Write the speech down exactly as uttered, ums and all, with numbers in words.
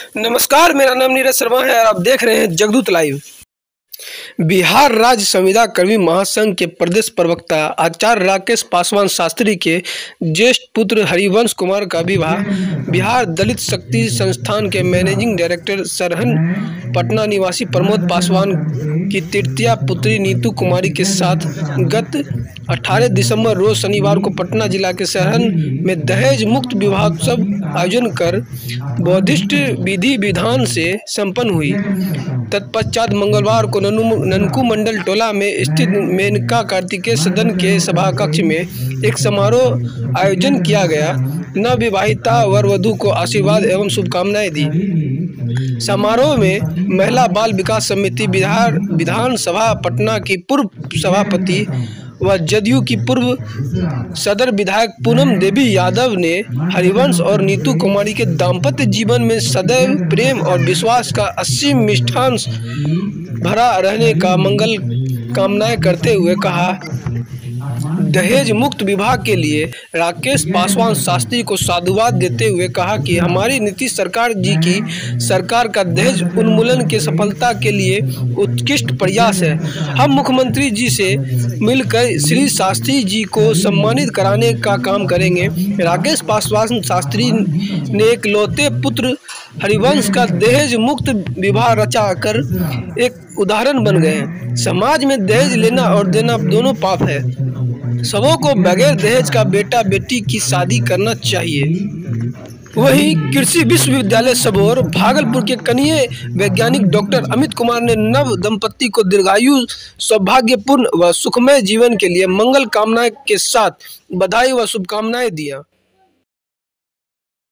नमस्कार, मेरा नाम नीरज शर्मा है और आप देख रहे हैं जगदूत लाइव। बिहार राज्य संविदा कर्मी महासंघ के प्रदेश प्रवक्ता आचार्य राकेश पासवान शास्त्री के ज्येष्ठ पुत्र हरिवंश कुमार का विवाह बिहार दलित शक्ति संस्थान के मैनेजिंग डायरेक्टर सरहन पटना निवासी प्रमोद पासवान की तृतीया पुत्री नीतू कुमारी के साथ गत अठारह दिसंबर रोज शनिवार को पटना जिला के सरहन में दहेज मुक्त विवाहोत्सव आयोजन कर बौद्धिस्ट विधि विधान से संपन्न हुई। तत्पश्चात मंगलवार को ननकू मंडल टोला में स्थित मेनका कार्तिकेय सदन के सभा कक्ष में एक समारोह आयोजन किया गया। नवविवाहिता वर वधू को आशीर्वाद एवं शुभकामनाएं दी। समारोह में महिला बाल विकास समिति बिहार विधानसभा पटना की पूर्व सभापति व जदयू की पूर्व सदर विधायक पूनम देवी यादव ने हरिवंश और नीतू कुमारी के दाम्पत्य जीवन में सदैव प्रेम और विश्वास का असीम मिष्ठान भरा रहने का मंगल कामनाएं करते हुए कहा। दहेज मुक्त विवाह के लिए राकेश पासवान शास्त्री को साधुवाद देते हुए कहा कि हमारी नीतीश सरकार जी की सरकार का दहेज उन्मूलन के सफलता के लिए उत्कृष्ट प्रयास है। हम मुख्यमंत्री जी से मिलकर श्री शास्त्री जी को सम्मानित कराने का काम करेंगे। राकेश पासवान शास्त्री ने एक लौते पुत्र हरिवंश का दहेज मुक्त विवाह रचा कर एक उदाहरण बन गए। समाज में दहेज लेना और देना दोनों पाप है। सबों को बगैर दहेज का बेटा बेटी की शादी करना चाहिए। वहीं कृषि विश्वविद्यालय सबौर भागलपुर के कनीय वैज्ञानिक डॉक्टर अमित कुमार ने नव दंपति को दीर्घायु सौभाग्यपूर्ण व सुखमय जीवन के लिए मंगल कामनाएं के साथ बधाई व शुभकामनाएं दिया।